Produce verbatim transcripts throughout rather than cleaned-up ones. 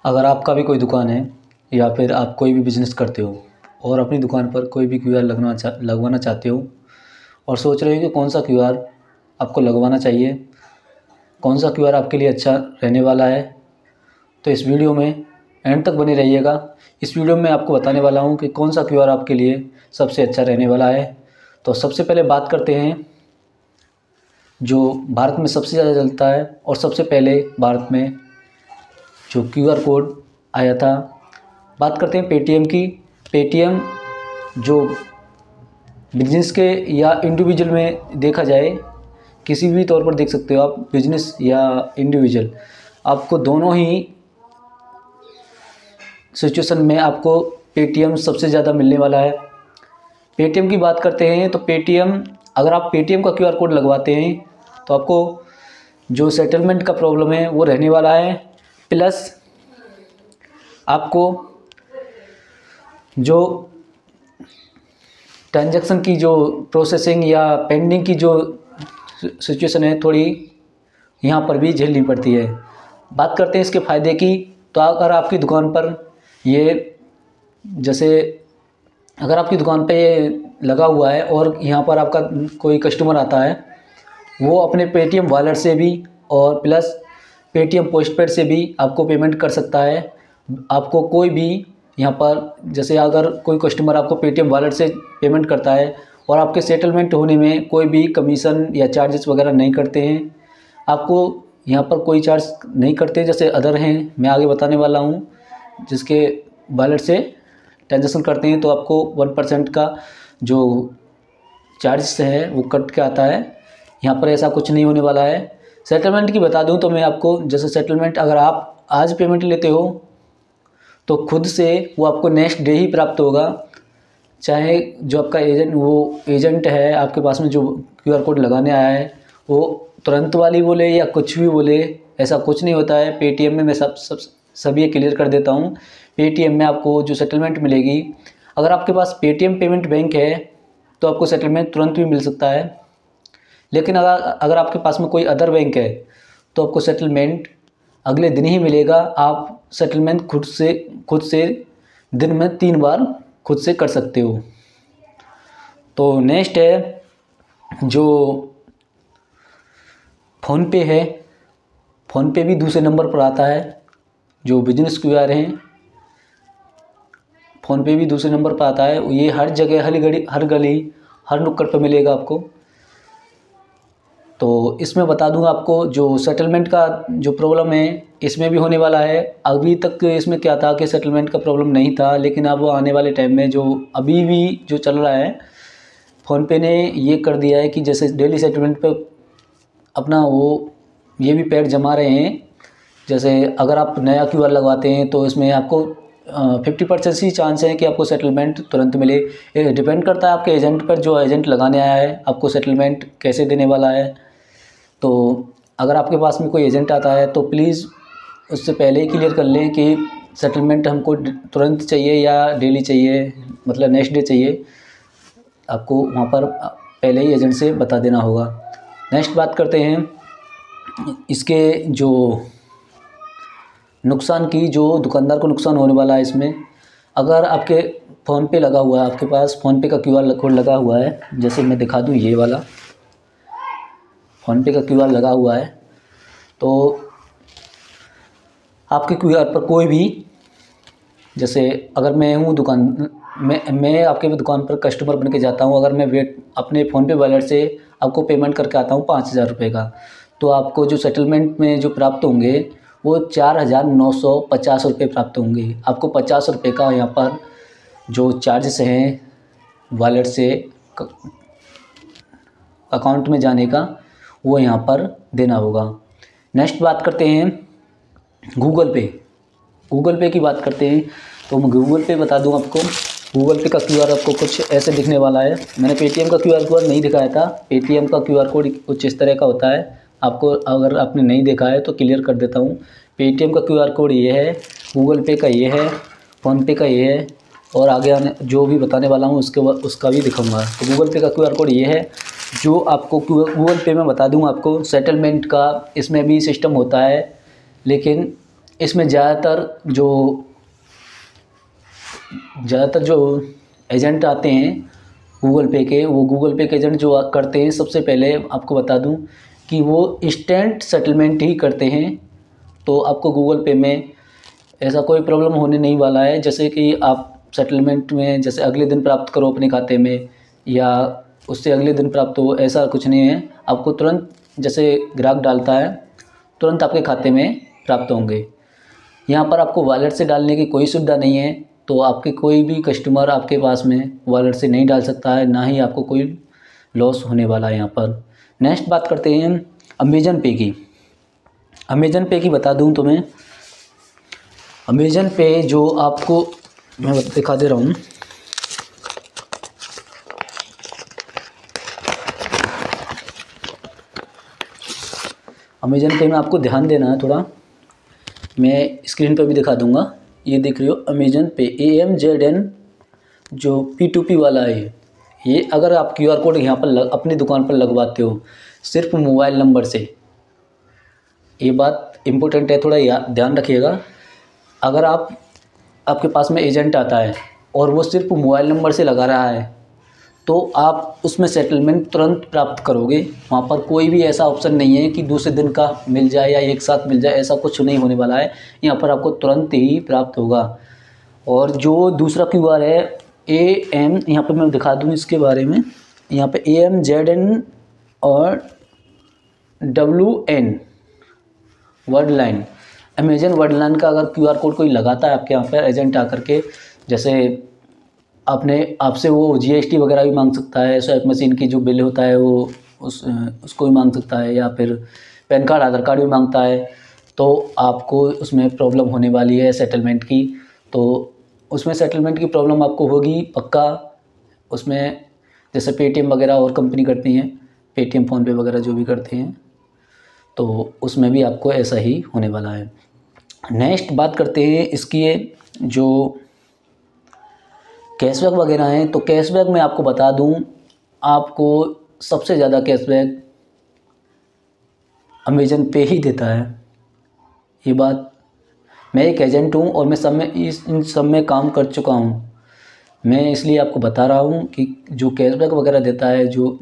अगर आपका भी कोई दुकान है या फिर आप कोई भी बिज़नेस करते हो और अपनी दुकान पर कोई भी क्यूआर लगना चा लगवाना चाहते हो और सोच रहे हो कि कौन सा क्यूआर आपको लगवाना चाहिए, कौन सा क्यूआर आपके लिए अच्छा रहने वाला है, तो इस वीडियो में एंड तक बने रहिएगा। इस वीडियो में आपको बताने वाला हूँ कि कौन सा क्यूआर आपके लिए सबसे अच्छा रहने वाला है। तो सबसे पहले बात करते हैं जो भारत में सबसे ज़्यादा चलता है और सबसे पहले भारत में जो क्यूआर कोड आया था। बात करते हैं पेटीएम की। पेटीएम जो बिजनेस के या इंडिविजुअल में देखा जाए, किसी भी तौर पर देख सकते हो आप, बिजनेस या इंडिविजुअल, आपको दोनों ही सिचुएशन में आपको पेटीएम सबसे ज़्यादा मिलने वाला है। पेटीएम की बात करते हैं तो पेटीएम, अगर आप पेटीएम का क्यूआर कोड लगवाते हैं तो आपको जो सेटलमेंट का प्रॉब्लम है वो रहने वाला है, प्लस आपको जो ट्रांजैक्शन की जो प्रोसेसिंग या पेंडिंग की जो सिचुएशन है थोड़ी यहाँ पर भी झेलनी पड़ती है। बात करते हैं इसके फ़ायदे की। तो अगर आपकी दुकान पर ये जैसे अगर आपकी दुकान पे ये लगा हुआ है और यहाँ पर आपका कोई कस्टमर आता है, वो अपने पेटीएम वॉलेट से भी और प्लस पेटीएम पोस्टपेड से भी आपको पेमेंट कर सकता है। आपको कोई भी यहाँ पर जैसे अगर कोई कस्टमर आपको पेटीएम वॉलेट से पेमेंट करता है और आपके सेटलमेंट होने में कोई भी कमीशन या चार्जेस वगैरह नहीं करते हैं, आपको यहाँ पर कोई चार्ज नहीं करते जैसे अदर हैं, मैं आगे बताने वाला हूँ, जिसके वॉलेट से ट्रांजेक्शन करते हैं तो आपको वन परसेंट का जो चार्जेस है वो कट के आता है। यहाँ पर ऐसा कुछ नहीं होने वाला है। सेटलमेंट की बता दूँ तो मैं आपको, जैसे सेटलमेंट अगर आप आज पेमेंट लेते हो तो खुद से वो आपको नेक्स्ट डे ही प्राप्त होगा, चाहे जो आपका एजेंट वो एजेंट है आपके पास में जो क्यूआर कोड लगाने आया है वो तुरंत वाली बोले या कुछ भी बोले, ऐसा कुछ नहीं होता है। पेटीएम में मैं सब सब सभी ये क्लियर कर देता हूँ। पेटीएम में आपको जो सेटलमेंट मिलेगी, अगर आपके पास पेटीएम पेमेंट बैंक है तो आपको सेटलमेंट तुरंत भी मिल सकता है, लेकिन अगर अगर आपके पास में कोई अदर बैंक है तो आपको सेटलमेंट अगले दिन ही मिलेगा। आप सेटलमेंट खुद से खुद से दिन में तीन बार खुद से कर सकते हो। तो नेक्स्ट है जो फ़ोनपे है। फ़ोनपे भी दूसरे नंबर पर आता है। जो बिजनेस क्यूआर हैं, फ़ोनपे भी दूसरे नंबर पर आता है। ये हर जगह, हर गली हर गली हर नुक्कड़ पर मिलेगा आपको। तो इसमें बता दूंगा आपको जो सेटलमेंट का जो प्रॉब्लम है इसमें भी होने वाला है। अभी तक इसमें क्या था कि सेटलमेंट का प्रॉब्लम नहीं था, लेकिन अब आने वाले टाइम में जो अभी भी जो चल रहा है, फ़ोनपे ने ये कर दिया है कि जैसे डेली सेटलमेंट पे अपना वो ये भी पैड जमा रहे हैं। जैसे अगर आप नया क्यूआर लगवाते हैं तो इसमें आपको फिफ्टी परसेंट ही चांस है कि आपको सेटलमेंट तुरंत मिले। ये डिपेंड करता है आपके एजेंट पर, जो एजेंट लगाने आया है आपको सेटलमेंट कैसे देने वाला है। तो अगर आपके पास में कोई एजेंट आता है तो प्लीज़ उससे पहले ही क्लियर कर लें कि सेटलमेंट हमको तुरंत चाहिए या डेली चाहिए, मतलब नेक्स्ट डे चाहिए। आपको वहाँ पर पहले ही एजेंट से बता देना होगा। नेक्स्ट बात करते हैं इसके जो नुकसान की, जो दुकानदार को नुकसान होने वाला है इसमें। अगर आपके फ़ोनपे लगा हुआ है, आपके पास फ़ोनपे का क्यूआर कोड लगा हुआ है, जैसे मैं दिखा दूँ, ये वाला फ़ोनपे का क्यूआर लगा हुआ है, तो आपके क्यूआर पर कोई भी, जैसे अगर मैं हूँ दुकान मैं मैं आपके दुकान पर कस्टमर बन के जाता हूँ, अगर मैं वेट अपने फ़ोनपे वॉलेट से आपको पेमेंट करके आता हूँ पाँच हज़ार रुपये का, तो आपको जो सेटलमेंट में जो प्राप्त होंगे वो चार हज़ार नौ सौ पचास रुपये प्राप्त होंगे। आपको पचास रुपये का यहाँ पर जो चार्जेस हैं वॉलेट से अकाउंट में जाने का, वो यहाँ पर देना होगा। नेक्स्ट बात करते हैं गूगल पे। गूगल पे की बात करते हैं तो मैं गूगल पे बता दूँ आपको। गूगल पे का क्यूआर आपको कुछ ऐसे दिखने वाला है। मैंने पेटीएम का क्यूआर कोड नहीं दिखाया था। पेटीएम का क्यूआर कोड कुछ इस तरह का होता है। आपको अगर आपने नहीं देखा है तो क्लियर कर देता हूँ। पेटीएम का क्यूआर कोड ये है, गूगल पे का ये है, फ़ोनपे का ये है, और आगे आने जो भी बताने वाला हूँ उसके उसका भी दिखाऊंगा। तो गूगल पे का क्यूआर कोड ये है जो आपको गूगल पे में बता दूँ आपको सेटलमेंट का इसमें भी सिस्टम होता है, लेकिन इसमें ज़्यादातर जो ज़्यादातर जो एजेंट आते हैं गूगल पे के, वो गूगल पे के एजेंट जो करते हैं, सबसे पहले आपको बता दूं कि वो इंस्टेंट सेटलमेंट ही करते हैं। तो आपको गूगल पे में ऐसा कोई प्रॉब्लम होने नहीं वाला है, जैसे कि आप सेटलमेंट में जैसे अगले दिन प्राप्त करो अपने खाते में या उससे अगले दिन प्राप्त हो, ऐसा कुछ नहीं है। आपको तुरंत जैसे ग्राहक डालता है तुरंत आपके खाते में प्राप्त होंगे। यहाँ पर आपको वॉलेट से डालने की कोई सुविधा नहीं है, तो आपके कोई भी कस्टमर आपके पास में वॉलेट से नहीं डाल सकता है, ना ही आपको कोई लॉस होने वाला है यहाँ पर। नेक्स्ट बात करते हैं अमेज़न पे की। अमेज़न पे की बता दूँ तुम्हें, अमेज़न पे जो आपको मैं दिखा दे रहा हूँ। अमेज़न पे में आपको ध्यान देना है थोड़ा, मैं स्क्रीन पर भी दिखा दूंगा। ये देख रहे हो अमेज़न पे ए एम जेड एन जो पी टू पी वाला है, ये अगर आप क्यू आर कोड यहाँ पर लग, अपनी दुकान पर लगवाते हो सिर्फ मोबाइल नंबर से, ये बात इम्पोर्टेंट है, थोड़ा ध्यान रखिएगा। अगर आप आपके पास में एजेंट आता है और वो सिर्फ मोबाइल नंबर से लगा रहा है तो आप उसमें सेटलमेंट तुरंत प्राप्त करोगे। वहाँ पर कोई भी ऐसा ऑप्शन नहीं है कि दूसरे दिन का मिल जाए या एक साथ मिल जाए, ऐसा कुछ नहीं होने वाला है। यहाँ पर आपको तुरंत ही प्राप्त होगा। और जो दूसरा क्यू आर है ए एम, यहाँ पर मैं दिखा दूँ इसके बारे में, यहाँ पे ए एम जेड एन और W N word line, Amazon word line का अगर क्यू आर कोड कोई लगाता है आपके यहाँ पर एजेंट आकर के, जैसे आपने आपसे वो जी एस टी वगैरह भी मांग सकता है, स्वैप मशीन की जो बिल होता है वो उस उसको भी मांग सकता है, या फिर पैन कार्ड आधार कार्ड भी मांगता है, तो आपको उसमें प्रॉब्लम होने वाली है सेटलमेंट की। तो उसमें सेटलमेंट की प्रॉब्लम आपको होगी पक्का। उसमें जैसे पेटीएम वगैरह और कंपनी करती हैं, पेटीएम फ़ोनपे वगैरह जो भी करते हैं, तो उसमें भी आपको ऐसा ही होने वाला है। नेक्स्ट बात करते हैं इसकी जो कैशबैक वगैरह हैं। तो कैशबैक में आपको बता दूं, आपको सबसे ज़्यादा कैशबैक अमेज़न पे ही देता है। ये बात, मैं एक एजेंट हूँ और मैं सब में इस इन सब में काम कर चुका हूँ, मैं इसलिए आपको बता रहा हूँ कि जो कैशबैक वगैरह देता है जो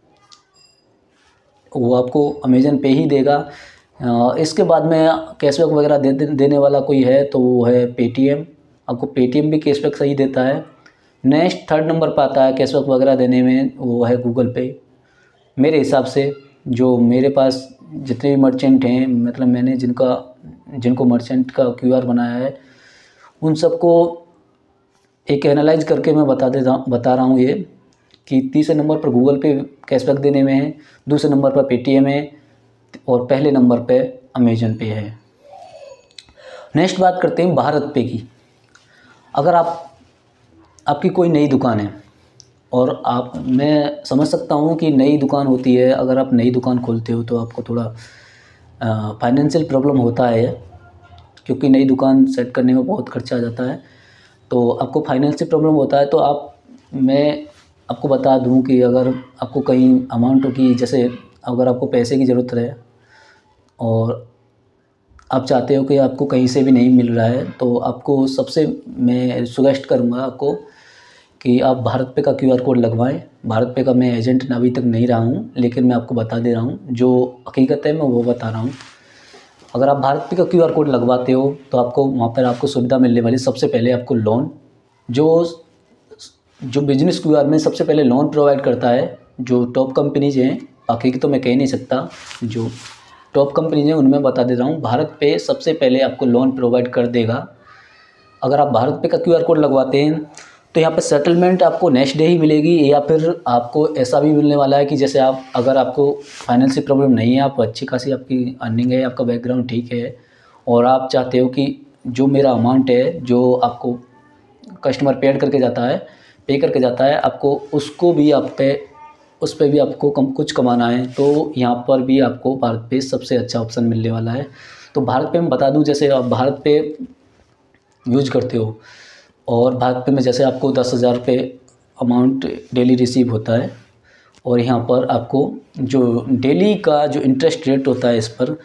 वो आपको अमेज़न पे ही देगा। इसके बाद में कैशबैक वगैरह दे, दे, देने वाला कोई है तो वो है पेटीएम। आपको पेटीएम भी कैशबैक सही देता है। नेक्स्ट थर्ड नंबर पर आता है कैशबैक वगैरह देने में, वो है गूगल पे। मेरे हिसाब से जो मेरे पास जितने भी मर्चेंट हैं, मतलब मैंने जिनका जिनको मर्चेंट का क्यू आर बनाया है, उन सबको एक एनालाइज करके मैं बता देता बता रहा हूँ ये कि तीसरे नंबर पर गूगल पे कैशबैक देने में है, दूसरे नंबर पर पेटीएम है और पहले नंबर पे अमेज़न पे है। नेक्स्ट बात करते हैं भारत पे की। अगर आप आपकी कोई नई दुकान है और आप, मैं समझ सकता हूँ कि नई दुकान होती है, अगर आप नई दुकान खोलते हो तो आपको थोड़ा फाइनेंशियल प्रॉब्लम होता है, क्योंकि नई दुकान सेट करने में बहुत खर्चा आ जाता है, तो आपको फाइनेंशियल प्रॉब्लम होता है। तो आप मैं आपको बता दूं कि अगर आपको कहीं अमाउंट की, जैसे अगर आपको पैसे की ज़रूरत है और आप चाहते हो कि आपको कहीं से भी नहीं मिल रहा है, तो आपको सबसे मैं सुजेस्ट करूंगा आपको कि आप भारत पे का क्यू आर कोड लगवाएं। भारत पे का मैं एजेंट अभी तक नहीं रहा हूं, लेकिन मैं आपको बता दे रहा हूं, जो हकीकत है मैं वो बता रहा हूं। अगर आप भारत पे का क्यू आर कोड लगवाते हो तो आपको वहाँ पर आपको सुविधा मिलने वाली, सबसे पहले आपको लोन, जो जो बिजनेस क्यू आर में सबसे पहले लोन प्रोवाइड करता है, जो टॉप कंपनीज हैं, बाकी की तो मैं कह नहीं सकता, जो टॉप कंपनीज हैं उनमें बता दे रहा हूँ, भारत पे सबसे पहले आपको लोन प्रोवाइड कर देगा। अगर आप भारत पे का क्यू आर कोड लगवाते हैं तो यहाँ पे सेटलमेंट आपको नेक्स्ट डे ही मिलेगी, या फिर आपको ऐसा भी मिलने वाला है कि जैसे आप, अगर आपको फाइनेंशियल प्रॉब्लम नहीं है, आप अच्छी खासी आपकी अर्निंग है, आपका बैकग्राउंड ठीक है, और आप चाहते हो कि जो मेरा अमाउंट है जो आपको कस्टमर पेड करके जाता है पे करके जाता है आपको, उसको भी आप पे उस पर भी आपको कम कुछ कमाना है, तो यहाँ पर भी आपको भारत पे सबसे अच्छा ऑप्शन मिलने वाला है। तो भारत पे मैं बता दूं, जैसे आप भारत पे यूज करते हो और भारत पे में जैसे आपको दस हज़ार रुपये अमाउंट डेली रिसीव होता है, और यहाँ पर आपको जो डेली का जो इंटरेस्ट रेट होता है इस पर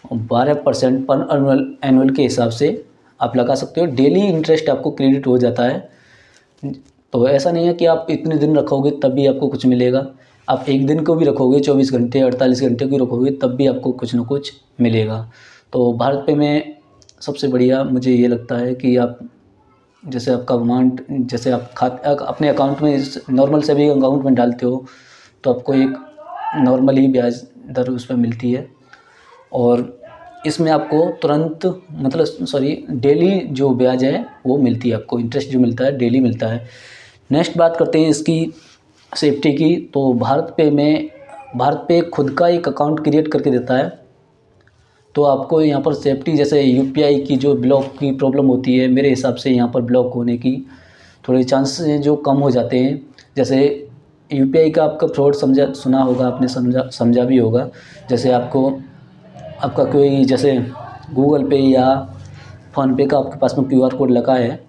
बारह परसेंट पर एनुअल एनुअल के हिसाब से आप लगा सकते हो। डेली इंटरेस्ट आपको क्रेडिट हो जाता है। तो ऐसा नहीं है कि आप इतने दिन रखोगे तब भी आपको कुछ मिलेगा। आप एक दिन को भी रखोगे, चौबीस घंटे अड़तालीस घंटे को रखोगे, तब भी आपको कुछ ना कुछ मिलेगा। तो भारत पे में सबसे बढ़िया मुझे ये लगता है कि आप जैसे आपका अमाउंट, जैसे आप खाते अपने अकाउंट में नॉर्मल सेविंग अकाउंट में डालते हो तो आपको एक नॉर्मल ही ब्याज दर उस पर मिलती है। और इसमें आपको तुरंत मतलब सॉरी डेली जो ब्याज है वो मिलती है, आपको इंटरेस्ट जो मिलता है डेली मिलता है। नेक्स्ट बात करते हैं इसकी सेफ्टी की। तो भारत पे में भारत पे खुद का एक अकाउंट क्रिएट करके देता है। तो आपको यहाँ पर सेफ्टी जैसे यूपीआई की जो ब्लॉक की प्रॉब्लम होती है, मेरे हिसाब से यहाँ पर ब्लॉक होने की थोड़े चांसेस जो कम हो जाते हैं। जैसे यूपीआई का आपका फ्रॉड समझा सुना होगा आपने, समझा समझा भी होगा। जैसे आपको आपका कोई जैसे गूगल पे या फ़ोनपे का आपके पास में क्यूआर कोड लगा है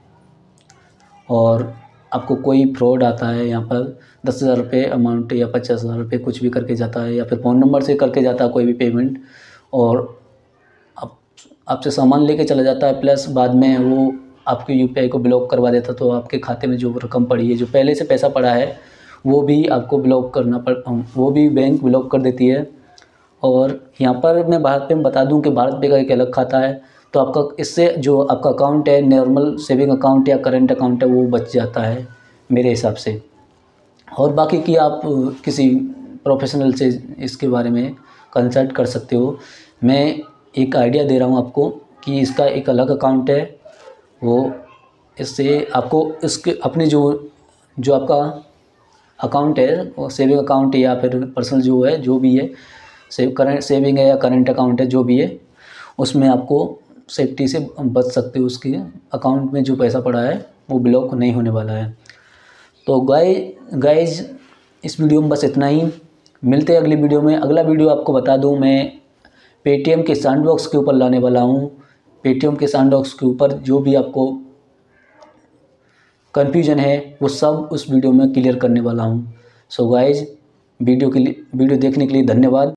और आपको कोई फ्रॉड आता है, यहाँ पर दस हज़ार रुपये अमाउंट या पचास हज़ार रुपये कुछ भी करके जाता है, या फिर फ़ोन नंबर से करके जाता है कोई भी पेमेंट, और आप आपसे सामान लेके चला जाता है, प्लस बाद में वो आपके यूपीआई को ब्लॉक करवा देता। तो आपके खाते में जो रकम पड़ी है, जो पहले से पैसा पड़ा है, वो भी आपको ब्लॉक करना पड़ वो भी बैंक ब्लॉक कर देती है। और यहाँ पर मैं भारत पे में बता दूं कि भारत पे का एक अलग खाता है। तो आपका इससे जो आपका अकाउंट है, नॉर्मल सेविंग अकाउंट या करंट अकाउंट है, वो बच जाता है मेरे हिसाब से। और बाकी की आप किसी प्रोफेशनल से इसके बारे में कंसल्ट कर सकते हो। मैं एक आइडिया दे रहा हूँ आपको कि इसका एक अलग अकाउंट है, वो इससे आपको इसके अपने जो जो आपका अकाउंट है, वो सेविंग अकाउंट या फिर पर्सनल जो है, जो भी है, सेव करंट सेविंग है या करंट अकाउंट है, जो भी है, उसमें आपको सेफ्टी से बच सकते हो। उसके अकाउंट में जो पैसा पड़ा है वो ब्लॉक नहीं होने वाला है। तो गाय गाइज इस वीडियो में बस इतना ही। मिलते हैं अगली वीडियो में। अगला वीडियो आपको बता दूं, मैं पेटीएम के सैंडबॉक्स के ऊपर लाने वाला हूं। पेटीएम के सैंडबॉक्स के ऊपर जो भी आपको कन्फ्यूजन है वो सब उस वीडियो में क्लियर करने वाला हूं। सो गाइज वीडियो के लिए वीडियो देखने के लिए धन्यवाद।